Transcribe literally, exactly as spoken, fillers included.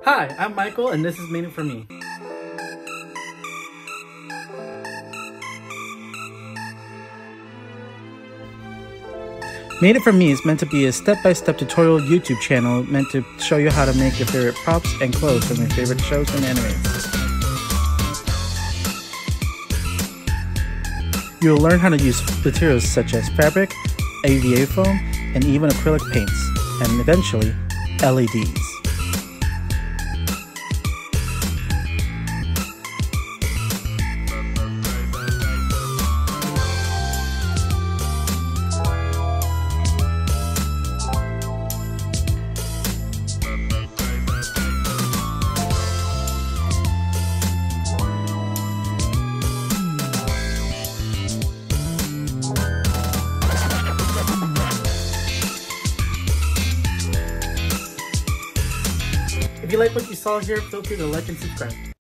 Hi, I'm Michael and this is Made It For Me. Made It For Me is meant to be a step-by-step tutorial YouTube channel meant to show you how to make your favorite props and clothes from your favorite shows and animes. You will learn how to use materials such as fabric, A V A foam, and even acrylic paints, and eventually, L E Ds. If you like what you saw here, feel free to like and subscribe.